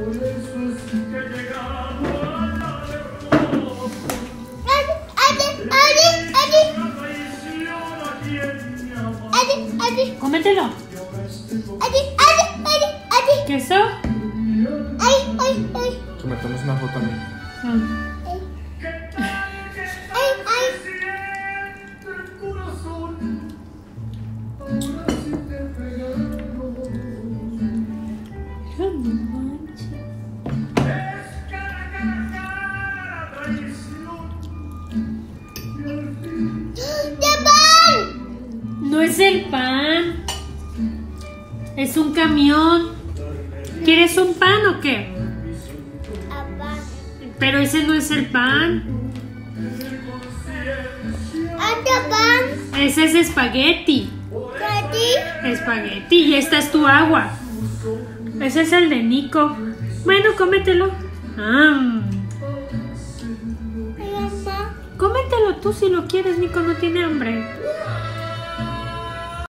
Cómetelo. ¿Queso? Sometemos una foto a mí. No es el pan. Es un camión. ¿Quieres un pan o qué? Pero ese no es el pan. Ese es espagueti. Espagueti. Y esta es tu agua. Ese es el de Nico. Bueno, cómetelo. Cómetelo tú si lo quieres. Nico no tiene hambre.